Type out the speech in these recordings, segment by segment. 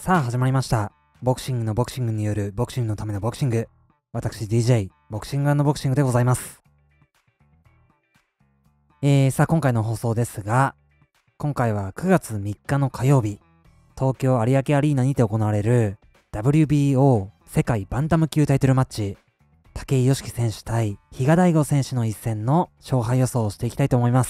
さあ始まりました。ボクシングのボクシングによるボクシングのためのボクシング。私 DJ、ボクシング&ボクシングでございます。さあ今回の放送ですが、今回は9月3日の火曜日、東京有明アリーナにて行われる WBO 世界バンタム級タイトルマッチ、武井良樹選手対比嘉大吾選手の一戦の勝敗予想をしていきたいと思います。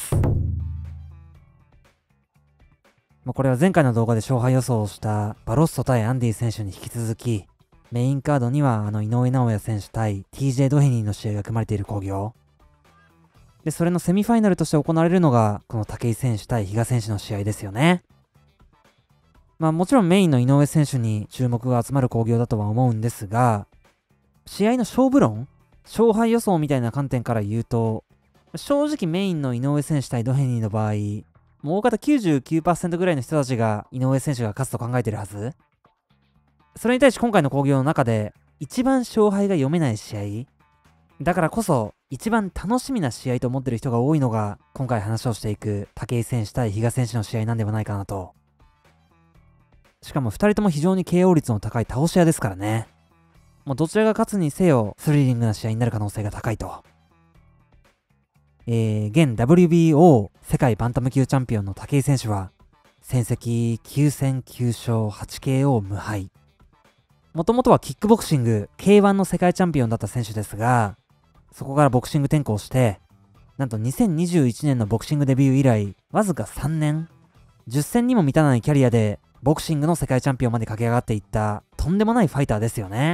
これは前回の動画で勝敗予想をしたバロッソ対アンディ選手に引き続き、メインカードには井上尚弥選手対 TJ ドヘニーの試合が組まれている興行。で、それのセミファイナルとして行われるのが、この武井選手対比嘉選手の試合ですよね。もちろんメインの井上選手に注目が集まる興行だとは思うんですが、試合の勝負論、勝敗予想みたいな観点から言うと、正直メインの井上選手対ドヘニーの場合、もう大方 99% ぐらいの人たちが井上選手が勝つと考えてるはず。それに対し今回の興行の中で一番勝敗が読めない試合、だからこそ一番楽しみな試合と思ってる人が多いのが今回話をしていく武井選手対比嘉選手の試合なんではないかなと。しかも2人とも非常に KO 率の高い倒し屋ですからね。もうどちらが勝つにせよスリリングな試合になる可能性が高いと。現 WBO 世界バンタム級チャンピオンの武井選手は戦績9戦9勝 8KO 無敗。もともとはキックボクシング K1 の世界チャンピオンだった選手ですが、そこからボクシング転向して、なんと2021年のボクシングデビュー以来、わずか3年、10戦にも満たないキャリアでボクシングの世界チャンピオンまで駆け上がっていったとんでもないファイターですよね。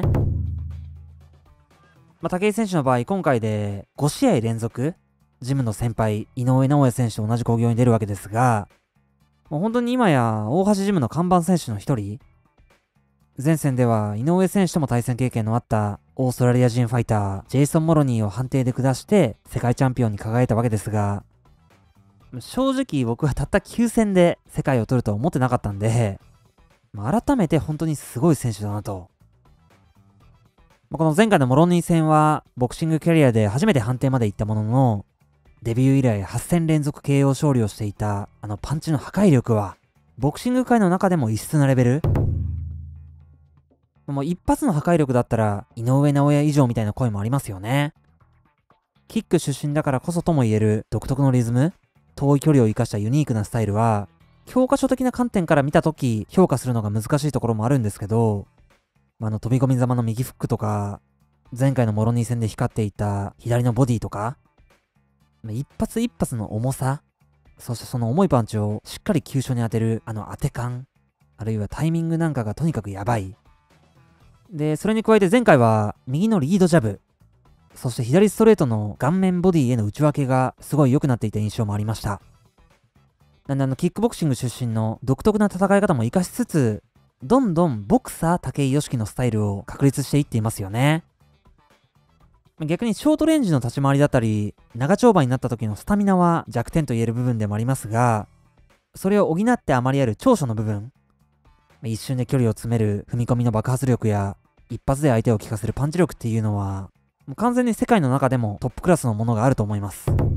武井選手の場合、今回で5試合連続ジムの先輩、井上尚弥選手と同じ興行に出るわけですが、もう本当に今や大橋ジムの看板選手の一人。前戦では井上選手とも対戦経験のあったオーストラリア人ファイター、ジェイソン・モロニーを判定で下して世界チャンピオンに輝いたわけですが、正直僕はたった9戦で世界を取るとは思ってなかったんで、改めて本当にすごい選手だなと。この前回のモロニー戦はボクシングキャリアで初めて判定まで行ったものの、デビュー以来8戦連続 KO 勝利をしていたパンチの破壊力はボクシング界の中でも異質なレベル。もう一発の破壊力だったら井上尚弥以上みたいな声もありますよね。キック出身だからこそとも言える独特のリズム、遠い距離を生かしたユニークなスタイルは教科書的な観点から見たとき評価するのが難しいところもあるんですけど、飛び込みざまの右フックとか、前回のモロニー戦で光っていた左のボディとか、一発一発の重さ、そしてその重いパンチをしっかり急所に当てる当て感、あるいはタイミングなんかがとにかくやばい。で、それに加えて前回は右のリードジャブ、そして左ストレートの顔面ボディへの打ち分けがすごい良くなっていた印象もありました。なんでキックボクシング出身の独特な戦い方も活かしつつ、どんどんボクサー武井良樹のスタイルを確立していっていますよね。逆にショートレンジの立ち回りだったり、長丁場になった時のスタミナは弱点と言える部分でもありますが、それを補ってあまりある長所の部分、一瞬で距離を詰める踏み込みの爆発力や、一発で相手を効かせるパンチ力っていうのは、もう完全に世界の中でもトップクラスのものがあると思います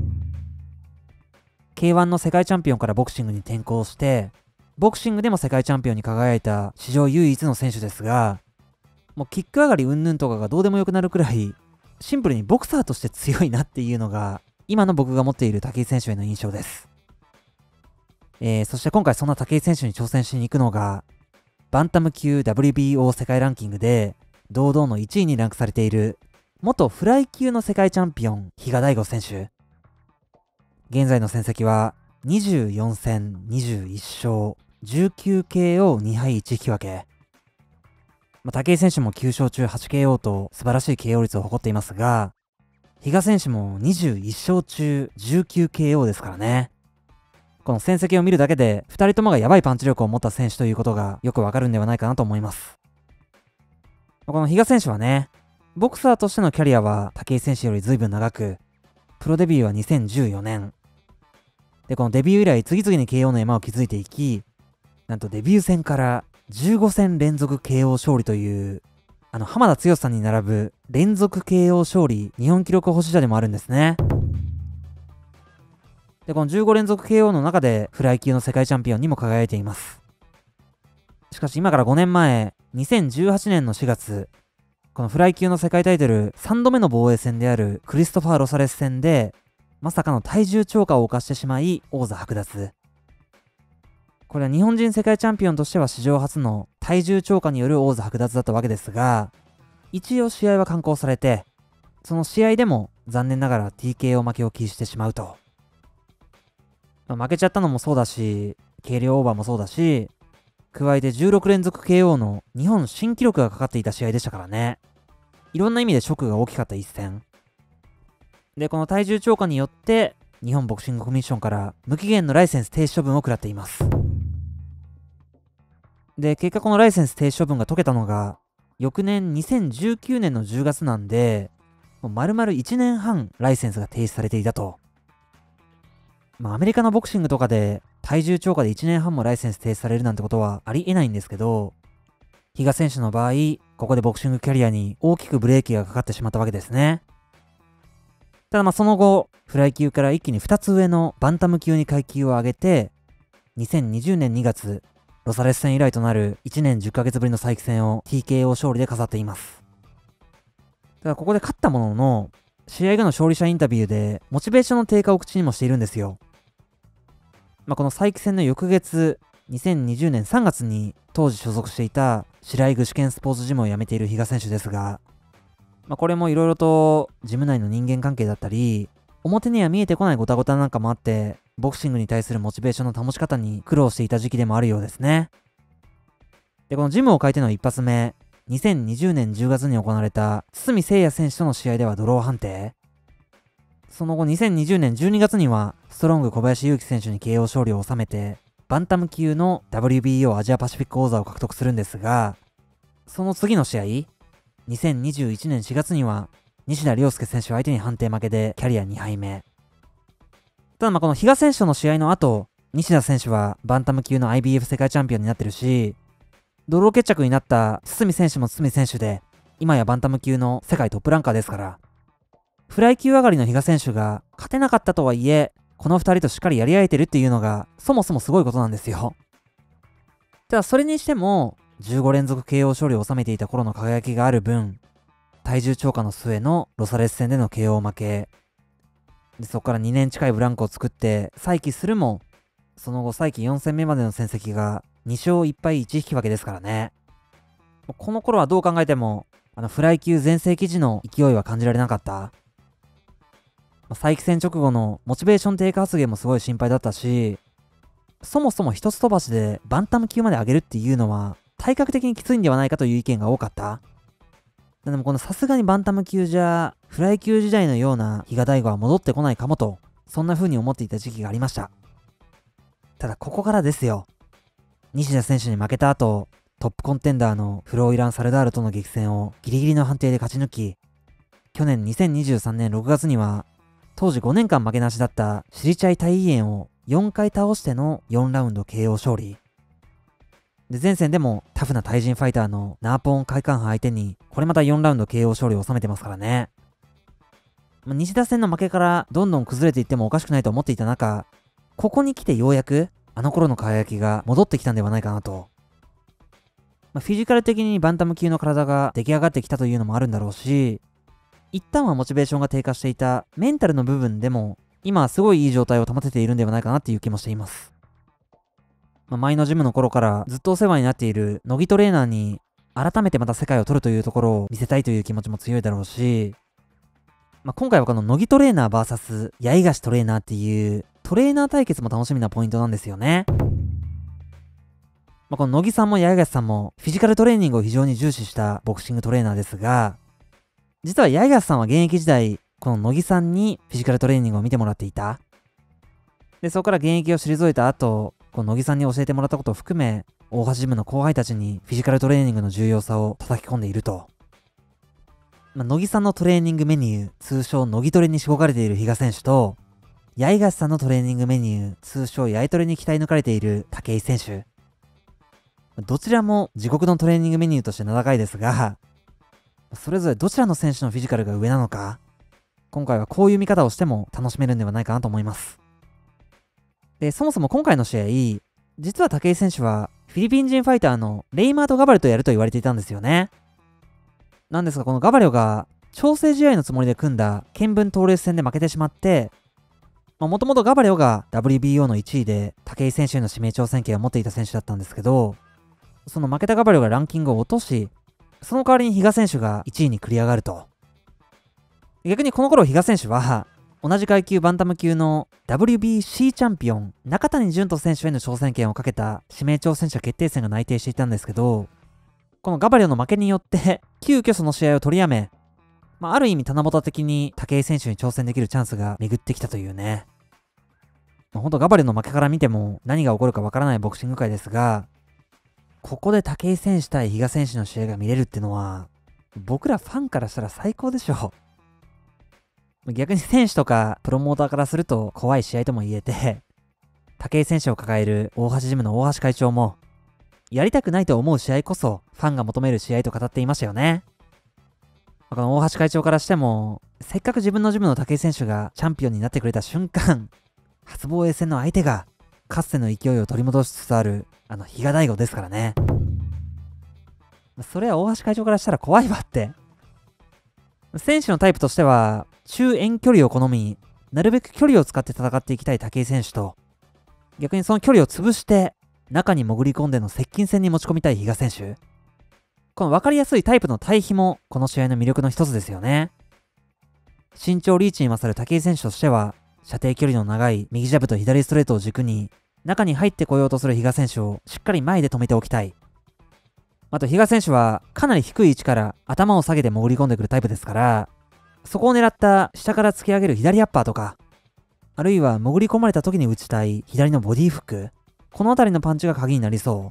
。K1 の世界チャンピオンからボクシングに転向して、ボクシングでも世界チャンピオンに輝いた史上唯一の選手ですが、もうキック上がり云々とかがどうでもよくなるくらい、シンプルにボクサーとして強いなっていうのが、今の僕が持っている武井選手への印象です。そして今回そんな武井選手に挑戦しに行くのが、バンタム級 WBO 世界ランキングで、堂々の1位にランクされている、元フライ級の世界チャンピオン、比嘉大吾選手。現在の戦績は、24戦21勝、19KO2 敗1引き分け。武井選手も9勝中 8KO と素晴らしい KO 率を誇っていますが、比嘉選手も21勝中 19KO ですからね。この戦績を見るだけで2人ともがやばいパンチ力を持った選手ということがよくわかるんではないかなと思います。この比嘉選手はね、ボクサーとしてのキャリアは武井選手より随分長く、プロデビューは2014年。で、このデビュー以来次々に KO の山を築いていき、なんとデビュー戦から15戦連続 KO 勝利という、浜田剛さんに並ぶ連続 KO 勝利日本記録保持者でもあるんですね。で、この15連続 KO の中でフライ級の世界チャンピオンにも輝いています。 しかし今から5年前、2018年の4月、このフライ級の世界タイトル3度目の防衛戦であるクリストファー・ロサレス戦で、まさかの体重超過を犯してしまい、王座剥奪。これは日本人世界チャンピオンとしては史上初の体重超過による王座剥奪だったわけですが、一応試合は敢行されて、その試合でも残念ながら TKO 負けを喫してしまうと。負けちゃったのもそうだし、軽量オーバーもそうだし、加えて16連続 KO の日本新記録がかかっていた試合でしたからね。いろんな意味でショックが大きかった一戦。で、この体重超過によって、日本ボクシングコミッションから無期限のライセンス停止処分を食らっています。で、結果このライセンス停止処分が解けたのが、翌年2019年の10月なんで、もう丸々1年半ライセンスが停止されていたと。アメリカのボクシングとかで体重超過で1年半もライセンス停止されるなんてことはありえないんですけど、比嘉選手の場合、ここでボクシングキャリアに大きくブレーキがかかってしまったわけですね。ただその後、フライ級から一気に2つ上のバンタム級に階級を上げて、2020年2月、ロサレス戦以来となる1年10ヶ月ぶりの再起戦を TKO 勝利で飾っています。ただここで勝ったものの、試合後の勝利者インタビューでモチベーションの低下を口にもしているんですよ。この再起戦の翌月、2020年3月に当時所属していた白井具志堅スポーツジムを辞めている比嘉選手ですが、これもいろいろとジム内の人間関係だったり、表には見えてこないゴタゴタなんかもあって、ボクシングに対するモチベーションの保ち方に苦労していた時期でもあるようですね。で、このジムを変えての一発目、2020年10月に行われた堤聖也選手との試合ではドロー判定。その後2020年12月にはストロング小林優輝選手に KO 勝利を収めて、バンタム級の WBO アジアパシフィック王座を獲得するんですが、その次の試合、2021年4月には西田亮介選手相手に判定負けでキャリア2敗目。ただこの比嘉選手との試合の後、西田選手はバンタム級の IBF 世界チャンピオンになってるし、ドロー決着になった堤選手も堤選手で、今やバンタム級の世界トップランカーですから、フライ級上がりの比嘉選手が勝てなかったとはいえ、この2人としっかりやり合えてるっていうのがそもそもすごいことなんですよ。ただそれにしても、15連続 KO 勝利を収めていた頃の輝きがある分、体重超過の末のロサレス戦での KO 負け、でそこから2年近いブランクを作って再起するも、その後再起4戦目までの戦績が2勝1敗1引き分けですからね。この頃はどう考えても、フライ級全盛期時の勢いは感じられなかった。再起戦直後のモチベーション低下発言もすごい心配だったし、そもそも一つ飛ばしでバンタム級まで上げるっていうのは体格的にきついんではないかという意見が多かった。でもこのさすがにバンタム級じゃフライ級時代のような比嘉大吾は戻ってこないかもと、そんな風に思っていた時期がありました。ただここからですよ。西田選手に負けた後、トップコンテンダーのフローイラン・サルダールとの激戦をギリギリの判定で勝ち抜き、去年2023年6月には当時5年間負けなしだったシリチャイ大イエンを4回倒しての4ラウンド KO 勝利。で、前線でもタフな対人ファイターのナーポーン会館派相手にこれまた4ラウンド KO 勝利を収めてますからね。西田戦の負けからどんどん崩れていってもおかしくないと思っていた中、ここに来てようやくあの頃の輝きが戻ってきたんではないかなと。フィジカル的にバンタム級の体が出来上がってきたというのもあるんだろうし、一旦はモチベーションが低下していたメンタルの部分でも今はすごいいい状態を保てているんではないかなっていう気もしています。前のジムの頃からずっとお世話になっている乃木トレーナーに改めてまた世界を取るというところを見せたいという気持ちも強いだろうし、今回はこの乃木トレーナー VS 八重樫トレーナーっていうトレーナー対決も楽しみなポイントなんですよね。この乃木さんも八重樫さんもフィジカルトレーニングを非常に重視したボクシングトレーナーですが、実は八重樫さんは現役時代、この乃木さんにフィジカルトレーニングを見てもらっていた。で、そこから現役を退いた後、この乃木さんに教えてもらったことを含め、大橋ジムの後輩たちにフィジカルトレーニングの重要さを叩き込んでいると。乃木さんのトレーニングメニュー、通称乃木トレにしごかれている比嘉選手と、八重樫さんのトレーニングメニュー、通称八重トレに鍛え抜かれている武井選手。どちらも自国のトレーニングメニューとして名高いですが、それぞれどちらの選手のフィジカルが上なのか、今回はこういう見方をしても楽しめるんではないかなと思います。で、そもそも今回の試合、実は武井選手はフフィリピン人ファイターのレイマート・ガバリョとやると言われていたんですよね。なんですが、このガバリョが調整試合のつもりで組んだケンブントーレス戦で負けてしまって、もともとガバリョが WBO の1位で武井選手への指名挑戦権を持っていた選手だったんですけど、その負けたガバリョがランキングを落とし、その代わりに比嘉選手が1位に繰り上がると。逆にこの頃比嘉選手は、同じ階級バンタム級の WBC チャンピオン、中谷潤人選手への挑戦権をかけた指名挑戦者決定戦が内定していたんですけど、このガバリョの負けによって、急遽その試合を取りやめ、ある意味棚ぼた的に武井選手に挑戦できるチャンスが巡ってきたというね。ほんとガバリョの負けから見ても何が起こるかわからないボクシング界ですが、ここで武井選手対比嘉選手の試合が見れるってのは、僕らファンからしたら最高でしょ。逆に選手とかプロモーターからすると怖い試合とも言えて、武井選手を抱える大橋ジムの大橋会長も、やりたくないと思う試合こそファンが求める試合と語っていましたよね。この大橋会長からしても、せっかく自分のジムの武井選手がチャンピオンになってくれた瞬間、初防衛戦の相手が、かつての勢いを取り戻しつつある、比嘉大吾ですからね。それは大橋会長からしたら怖いわって。選手のタイプとしては、中遠距離を好み、なるべく距離を使って戦っていきたい武井選手と、逆にその距離を潰して、中に潜り込んでの接近戦に持ち込みたい比嘉選手。この分かりやすいタイプの対比も、この試合の魅力の一つですよね。身長リーチに勝る武井選手としては、射程距離の長い右ジャブと左ストレートを軸に、中に入ってこようとする比嘉選手をしっかり前で止めておきたい。あと比嘉選手はかなり低い位置から頭を下げて潜り込んでくるタイプですから、そこを狙った下から突き上げる左アッパーとか、あるいは潜り込まれた時に打ちたい左のボディフック、このあたりのパンチが鍵になりそう。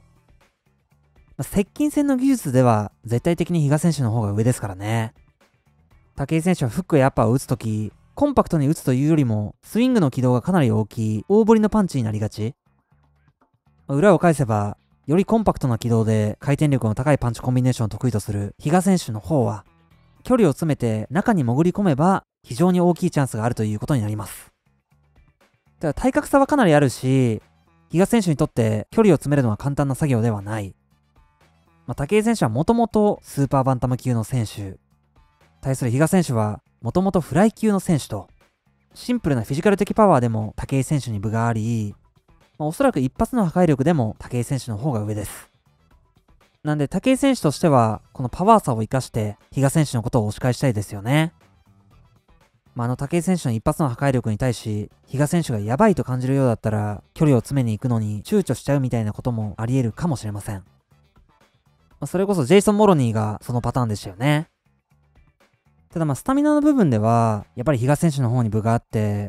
接近戦の技術では絶対的に比嘉選手の方が上ですからね。武井選手はフックやアッパーを打つとき、コンパクトに打つというよりも、スイングの軌道がかなり大きい大振りのパンチになりがち。裏を返せば、よりコンパクトな軌道で回転力の高いパンチコンビネーションを得意とする比嘉選手の方は、距離を詰めて中に潜り込めば非常に大きいチャンスがあるということになります。ただ体格差はかなりあるし、比嘉選手にとって距離を詰めるのは簡単な作業ではない。武井選手はもともとスーパーバンタム級の選手。対する比嘉選手はもともとフライ級の選手と、シンプルなフィジカル的パワーでも武井選手に分があり、おそらく一発の破壊力でも武井選手の方が上です。なんで武井選手としては、このパワー差を生かして比嘉選手のことを押し返したいですよね。武井選手の一発の破壊力に対し、比嘉選手がやばいと感じるようだったら、距離を詰めに行くのに躊躇しちゃうみたいなこともあり得るかもしれません。それこそジェイソン・モロニーがそのパターンでしたよね。ただスタミナの部分では、やっぱり比嘉選手の方に分があって、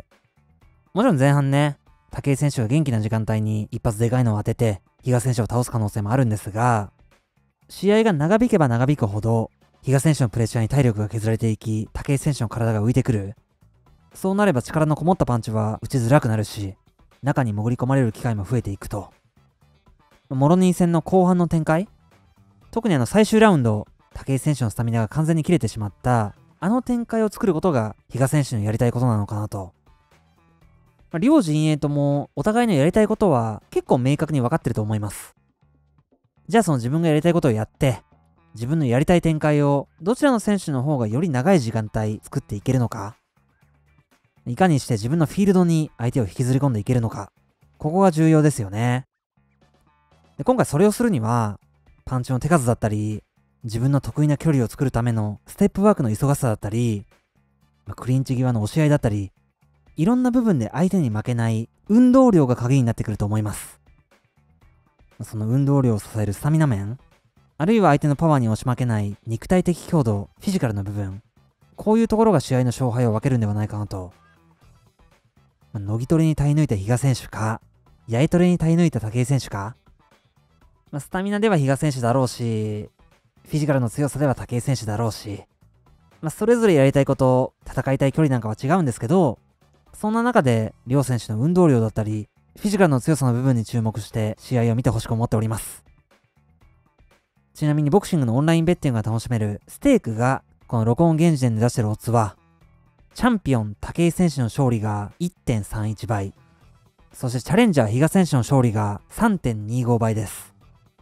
もちろん前半ね、武井選手が元気な時間帯に一発でかいのを当てて、比嘉選手を倒す可能性もあるんですが、試合が長引けば長引くほど、比嘉選手のプレッシャーに体力が削られていき、武井選手の体が浮いてくる。そうなれば力のこもったパンチは打ちづらくなるし、中に潜り込まれる機会も増えていくと。モロニー戦の後半の展開、特に最終ラウンド、武井選手のスタミナが完全に切れてしまった、あの展開を作ることが比嘉選手のやりたいことなのかなと。両陣営ともお互いのやりたいことは結構明確に分かってると思います。じゃあその自分がやりたいことをやって、自分のやりたい展開をどちらの選手の方がより長い時間帯作っていけるのか、いかにして自分のフィールドに相手を引きずり込んでいけるのか、ここが重要ですよね。で、今回それをするには、パンチの手数だったり、自分の得意な距離を作るためのステップワークの忙しさだったり、クリンチ際の押し合いだったり、いろんな部分で相手に負けない運動量が鍵になってくると思います。その運動量を支えるスタミナ面、あるいは相手のパワーに押し負けない肉体的強度、フィジカルの部分、こういうところが試合の勝敗を分けるんではないかなと。ノギトレに耐え抜いた比嘉選手か、ヤエトレに耐え抜いた武井選手か、スタミナでは比嘉選手だろうし、フィジカルの強さでは武井選手だろうし、それぞれやりたいこと、戦いたい距離なんかは違うんですけど、そんな中で両選手の運動量だったり、フィジカルの強さの部分に注目して試合を見てほしく思っております。ちなみにボクシングのオンラインベッティングが楽しめるステークが、この録音現時点で出してるオッズは、チャンピオン武井選手の勝利が 1.31 倍、そしてチャレンジャー比嘉選手の勝利が 3.25 倍です。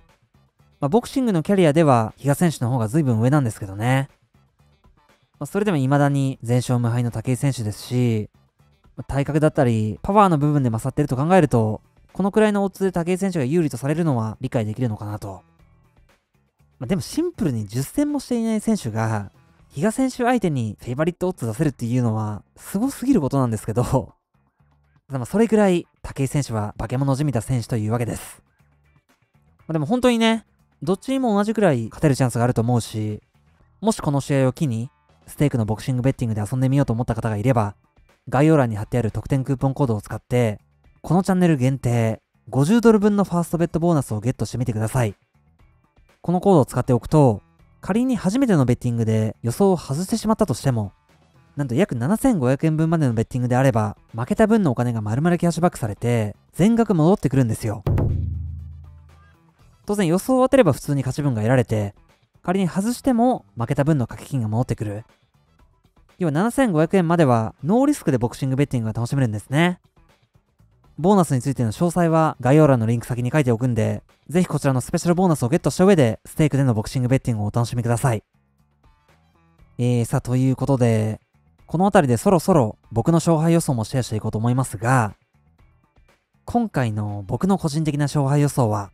ボクシングのキャリアでは比嘉選手の方が随分上なんですけどね。それでも未だに全勝無敗の武井選手ですし、体格だったりパワーの部分で勝ってると考えると、このくらいのオッズで武井選手が有利とされるのは理解できるのかなと。でもシンプルに10戦もしていない選手が、比嘉選手相手にフェイバリットオッズ出せるっていうのは、すごすぎることなんですけど、それくらい武井選手は化け物じみた選手というわけです。でも本当にね、どっちにも同じくらい勝てるチャンスがあると思うし、もしこの試合を機に、ステークのボクシングベッティングで遊んでみようと思った方がいれば、概要欄に貼ってある特典クーポンコードを使って、このチャンネル限定$50分のファーストベットボーナスをゲットしてみてください。このコードを使っておくと、仮に初めてのベッティングで予想を外してしまったとしても、なんと約7500円分までのベッティングであれば、負けた分のお金が丸々キャッシュバックされて、全額戻ってくるんですよ。当然予想を当てれば普通に勝ち分が得られて、仮に外しても負けた分の掛け金が戻ってくる。要は7500円まではノーリスクでボクシングベッティングが楽しめるんですね。ボーナスについての詳細は概要欄のリンク先に書いておくんで、ぜひこちらのスペシャルボーナスをゲットした上で、ステークでのボクシングベッティングをお楽しみください。さあ、ということで、この辺りでそろそろ僕の勝敗予想もシェアしていこうと思いますが、今回の僕の個人的な勝敗予想は、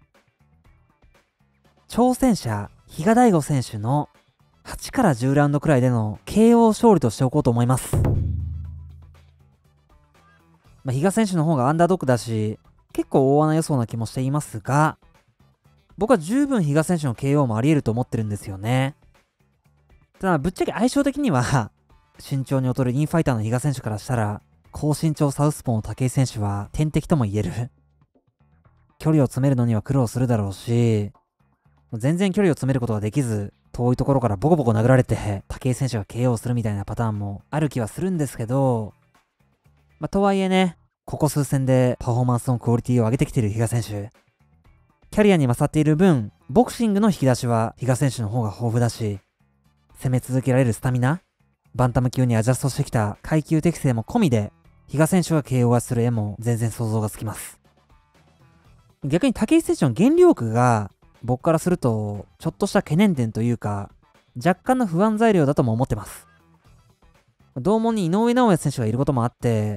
挑戦者、比嘉大吾選手の8から10ラウンドくらいでの KO 勝利としておこうと思います。比嘉選手の方がアンダードッグだし、結構大穴予想な気もしていますが、僕は十分比嘉選手の KO もあり得ると思ってるんですよね。ただぶっちゃけ相性的には、身長に劣るインファイターの比嘉選手からしたら、高身長サウスポーの武井選手は天敵とも言える。距離を詰めるのには苦労するだろうし、全然距離を詰めることができず、遠いところからボコボコ殴られて、武井選手が KO するみたいなパターンもある気はするんですけど、とはいえね、ここ数戦でパフォーマンスのクオリティを上げてきている比嘉選手。キャリアに勝っている分、ボクシングの引き出しは比嘉選手の方が豊富だし、攻め続けられるスタミナ、バンタム級にアジャストしてきた階級適性も込みで、比嘉選手が KO する絵も全然想像がつきます。逆に武井選手の減量区が、僕からすると、ちょっとした懸念点というか、若干の不安材料だとも思ってます。同門に井上尚弥選手がいることもあって、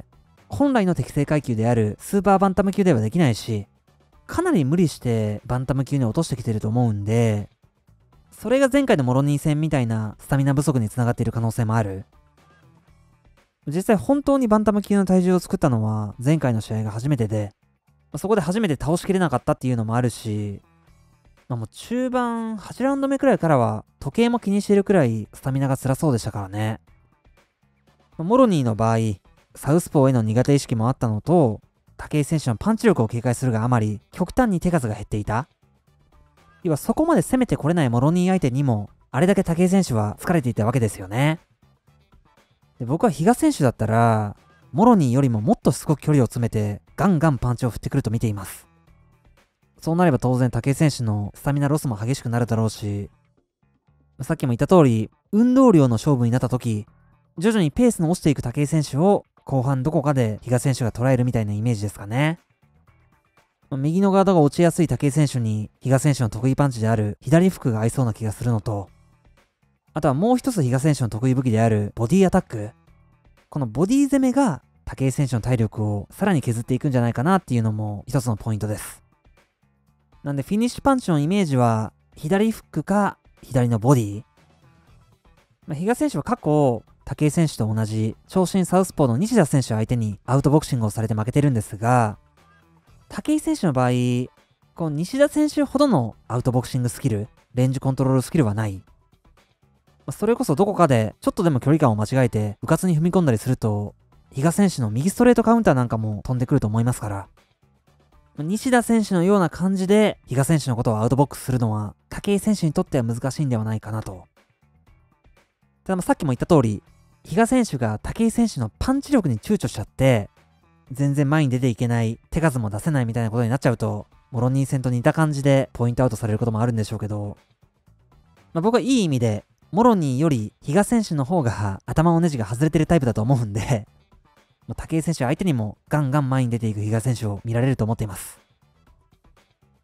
本来の適正階級であるスーパーバンタム級ではできないし、かなり無理してバンタム級に落としてきてると思うんで、それが前回のモロニー戦みたいなスタミナ不足につながっている可能性もある。実際本当にバンタム級の体重を作ったのは前回の試合が初めてで、そこで初めて倒しきれなかったっていうのもあるし、もう中盤8ラウンド目くらいからは時計も気にしているくらいスタミナが辛そうでしたからね。モロニーの場合、サウスポーへの苦手意識もあったのと、武井選手のパンチ力を警戒するがあまり、極端に手数が減っていた。要はそこまで攻めてこれないモロニー相手にも、あれだけ武井選手は疲れていたわけですよね。で、僕は比嘉選手だったら、モロニーよりももっとしつこく距離を詰めて、ガンガンパンチを振ってくると見ています。そうなれば当然武井選手のスタミナロスも激しくなるだろうし、さっきも言った通り、運動量の勝負になった時、徐々にペースの落ちていく武井選手を後半どこかで比嘉選手が捉えるみたいなイメージですかね。右のガードが落ちやすい武井選手に比嘉選手の得意パンチである左フックが合いそうな気がするのと、あとはもう一つ比嘉選手の得意武器であるボディアタック。このボディ攻めが武井選手の体力をさらに削っていくんじゃないかなっていうのも一つのポイントです。なんでフィニッシュパンチのイメージは左フックか左のボディ。比嘉選手は過去武井選手と同じ長身サウスポーの西田選手相手にアウトボクシングをされて負けてるんですが、武井選手の場合、この西田選手ほどのアウトボクシングスキル、レンジコントロールスキルはない。それこそどこかでちょっとでも距離感を間違えてうかつに踏み込んだりすると、比嘉選手の右ストレートカウンターなんかも飛んでくると思いますから、西田選手のような感じで比嘉選手のことをアウトボックスするのは武井選手にとっては難しいんではないかなと。たださっきも言った通り、比嘉選手が武井選手のパンチ力に躊躇しちゃって、全然前に出ていけない、手数も出せないみたいなことになっちゃうと、モロニー戦と似た感じでポイントアウトされることもあるんでしょうけど、僕はいい意味で、モロニーより比嘉選手の方が頭のネジが外れてるタイプだと思うんで、武井選手相手にもガンガン前に出ていく比嘉選手を見られると思っています。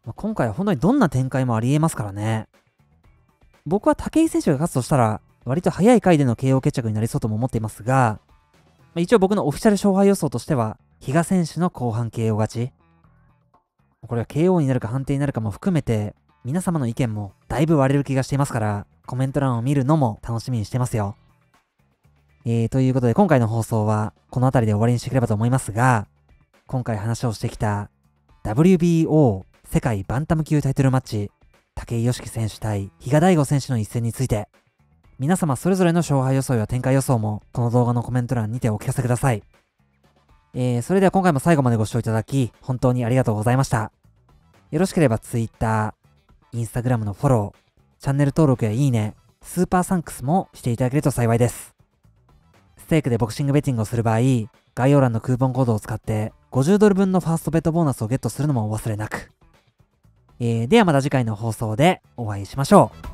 今回は本当にどんな展開もありえますからね。僕は武井選手が勝つとしたら、割と早い回での KO 決着になりそうとも思っていますが、一応僕のオフィシャル勝敗予想としては、比嘉選手の後半 KO 勝ち。これは KO になるか判定になるかも含めて、皆様の意見もだいぶ割れる気がしていますから、コメント欄を見るのも楽しみにしてますよ。ということで今回の放送はこの辺りで終わりにしてくればと思いますが、今回話をしてきた WBO 世界バンタム級タイトルマッチ、武井良樹選手対比嘉大吾選手の一戦について、皆様それぞれの勝敗予想や展開予想もこの動画のコメント欄にてお聞かせください。それでは今回も最後までご視聴いただき本当にありがとうございました。よろしければ Twitter、Instagram のフォロー、チャンネル登録やいいね、スーパーサンクスもしていただけると幸いです。ステークでボクシングベッティングをする場合、概要欄のクーポンコードを使って50ドル分のファーストベットボーナスをゲットするのもお忘れなく。ではまた次回の放送でお会いしましょう。